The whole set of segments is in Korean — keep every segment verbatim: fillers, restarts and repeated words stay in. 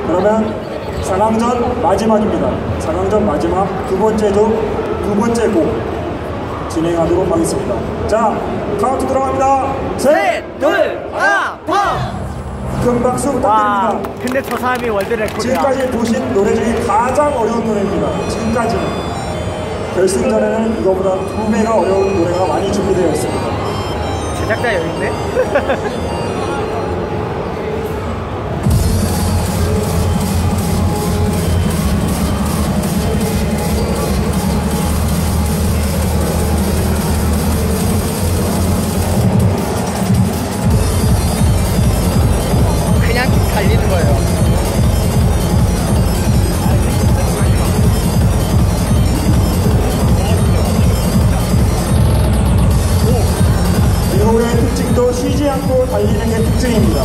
그러면 사 강전 마지막입니다. 사 강전 마지막 두 번째 조 두 번째 곡 진행하도록 하겠습니다. 자, 카운트 들어갑니다. 셋, 둘, 하나, 큰 박수 부탁드립니다. 와, 근데 저 사람이 월드 레코드야. 지금까지 보신 노래 중에 가장 어려운 노래입니다. 지금까지는. 결승전에는 이거보다 두 배가 어려운 노래가 많이 준비되어 있습니다. 제작자 여기 있네? 그냥 달리는 거예요. 이 노래의 특징도 쉬지 않고 달리는 게 특징입니다.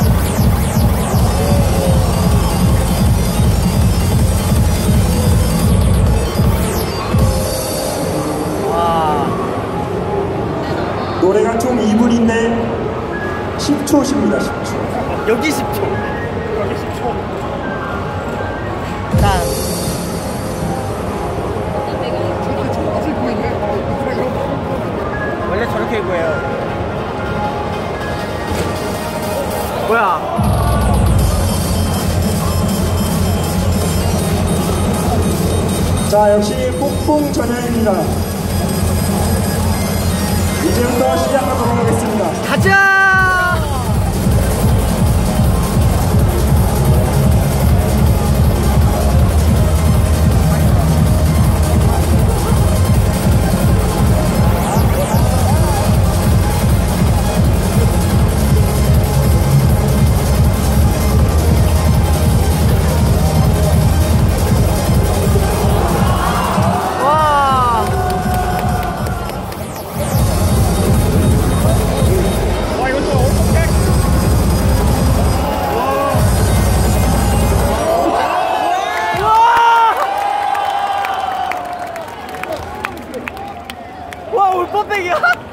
와. 노래가 총 이 분인데 십 초십니다. 십 초. 여기 십 초. 여기 십 초. 자. 원래 저렇게 입고해요. 뭐야? 자, 역시 폭풍 전야입니다. 이제부터 시작하도록 하겠습니다. 가자! 와, 올퍼백이야!